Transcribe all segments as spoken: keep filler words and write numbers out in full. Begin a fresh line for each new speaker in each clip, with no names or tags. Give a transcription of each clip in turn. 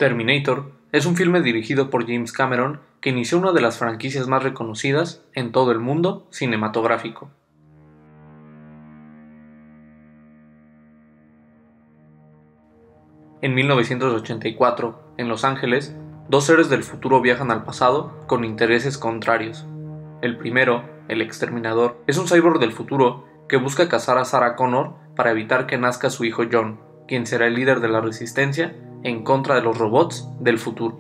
Terminator es un filme dirigido por James Cameron que inició una de las franquicias más reconocidas en todo el mundo cinematográfico. En mil novecientos ochenta y cuatro, en Los Ángeles, dos seres del futuro viajan al pasado con intereses contrarios. El primero, el Exterminador, es un cyborg del futuro que busca cazar a Sarah Connor para evitar que nazca su hijo John, quien será el líder de la resistencia en contra de los robots del futuro.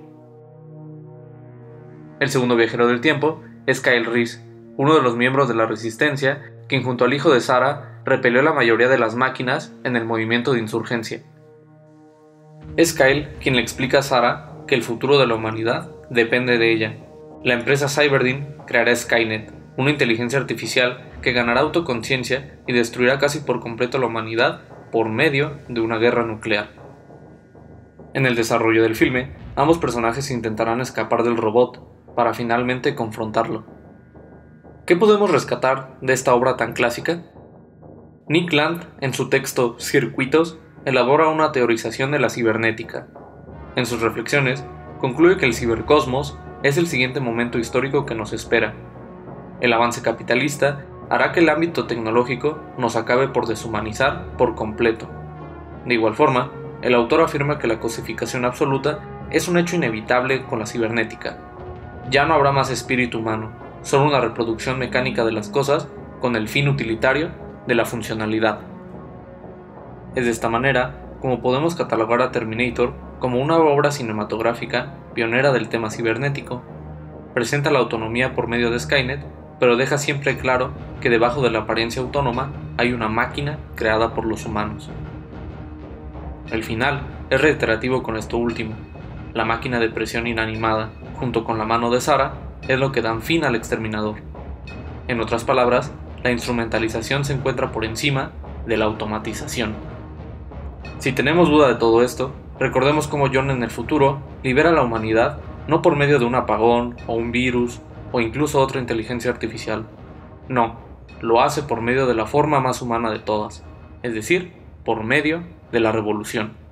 El segundo viajero del tiempo es Kyle Reese, uno de los miembros de la resistencia, quien junto al hijo de Sarah repelió la mayoría de las máquinas en el movimiento de insurgencia. Es Kyle quien le explica a Sarah que el futuro de la humanidad depende de ella. La empresa Cyberdyne creará Skynet, una inteligencia artificial que ganará autoconciencia y destruirá casi por completo la humanidad por medio de una guerra nuclear. En el desarrollo del filme, ambos personajes intentarán escapar del robot para finalmente confrontarlo. ¿Qué podemos rescatar de esta obra tan clásica? Nick Land, en su texto Circuitos, elabora una teorización de la cibernética. En sus reflexiones, concluye que el cibercosmos es el siguiente momento histórico que nos espera. El avance capitalista hará que el ámbito tecnológico nos acabe por deshumanizar por completo. De igual forma, el autor afirma que la cosificación absoluta es un hecho inevitable con la cibernética. Ya no habrá más espíritu humano, solo una reproducción mecánica de las cosas con el fin utilitario de la funcionalidad. Es de esta manera como podemos catalogar a Terminator como una obra cinematográfica pionera del tema cibernético. Presenta la autonomía por medio de Skynet, pero deja siempre claro que debajo de la apariencia autónoma hay una máquina creada por los humanos. El final es reiterativo con esto último. La máquina de presión inanimada, junto con la mano de Sarah, es lo que dan fin al exterminador. En otras palabras, la instrumentalización se encuentra por encima de la automatización. Si tenemos duda de todo esto, recordemos cómo John en el futuro libera a la humanidad no por medio de un apagón o un virus o incluso otra inteligencia artificial. No, lo hace por medio de la forma más humana de todas, es decir, por medio de la revolución.